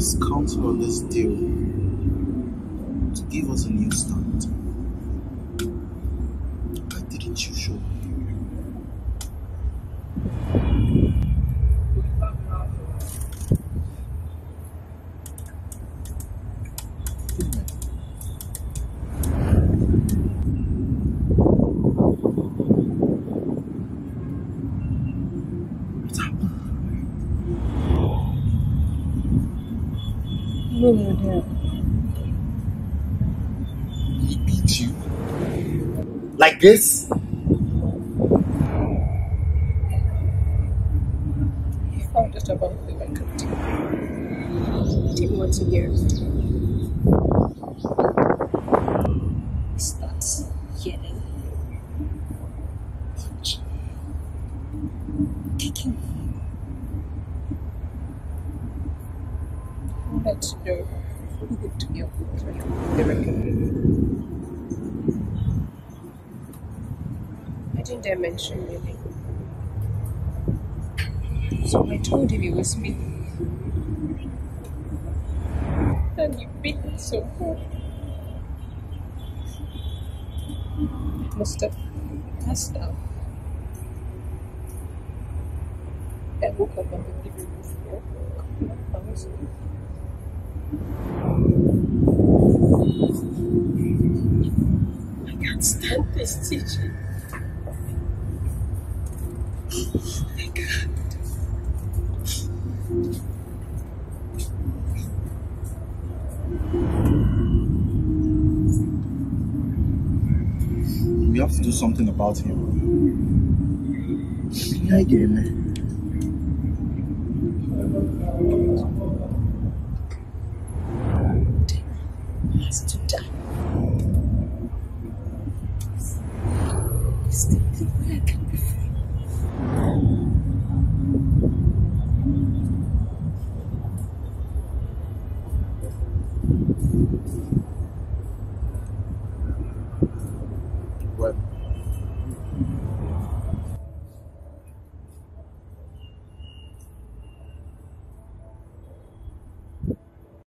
is counting on this deal to give us a new start. Why didn't you show me? No. He beat you? Like this? He found out about the record. He didn't want to hear it. He starts yelling, kicking. I wanted to know who would be able to the record. I didn't dare mention your name. So I told him it was me. And you beat me so hard. I must have passed out. I woke up on the living room floor a couple of hours ago. I can't stand this teaching. I can't. We have to do something about him. Yeah, again. He has to die. It's the only way I can be free. Well,